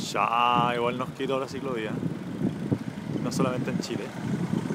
Ya, igual nos quitó la ciclovía. No solamente en Chile.